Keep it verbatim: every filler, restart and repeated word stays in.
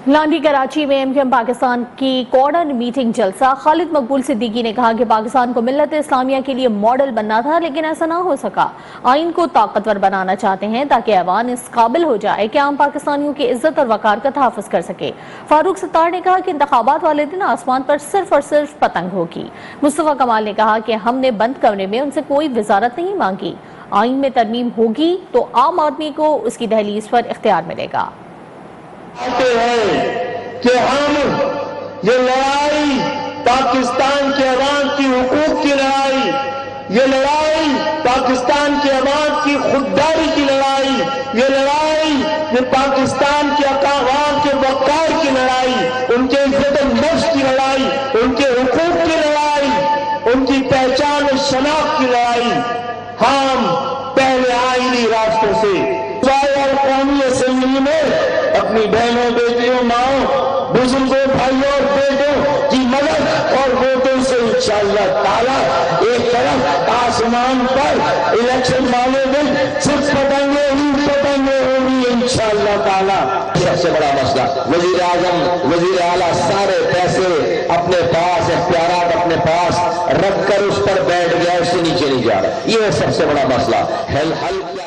لانڈی کراچی میں M Q M Pakistan کی quarter meeting جلسہ۔ خالد مقبول صدیقی نے کہا کہ پاکستان کو ملت اسلامیہ کے لیے ماڈل بننا تھا، لیکن ایسا نہ ہو سکا۔ آئین کو طاقتور بنانا چاہتے ہیں تاکہ ایوان اس قابل ہو جائے کہ عام پاکستانیوں کی عزت اور وقار کا تحفظ کر سکے۔ فاروق ستار نے کہا کہ انتخابات والے دن آسمان پر صرف اور صرف پتنگ ہوگی۔ مصطفیٰ کمال نے کہا کہ ہم نے بند کمرے میں ان سے کوئی وزارت نہیں مانگی۔ آئین میں ترمیم ہوگی تو عام آدمی کو اس کی دہلیز پر اختیار ملے گا۔ کہ ہم یہ لڑائی پاکستان کے عوام کی حقوق کی لڑائی، یہ لڑائی پاکستان کے عوام کی خودداری کی لڑائی، یہ لڑائی یہ پاکستان کے عوام کے وقار کی لڑائی، ان کے عزت نفس کی لڑائی، ان کے حقوق کی لڑائی، ان کی پہچان و شناخت کی لڑائی۔ ہم پہلے آئینی راستوں سے اور قومی اسمبلی میں اپنی بہنوں، بیٹیوں، ماؤں، بزرگوں، بھائیوں اور بیٹوں کی مدد اور ووٹوں سے انشاءاللہ تعالیٰ ایک طرف آسمان پر الیکشن والے دن صرف پتنگیں ہی پتنگیں ہوں گی انشاءاللہ تعالیٰ۔ سب سے بڑا مسئلہ وزیر اعظم، وزیر اعلیٰ سارے پیسے اپنے پاس، اختیارات اپنے پاس رکھ کر اس پر بیٹھ گیا، اس سے نیچے نہیں جا رہا۔ یہ سب سے بڑا مسئلہ ہے۔ حل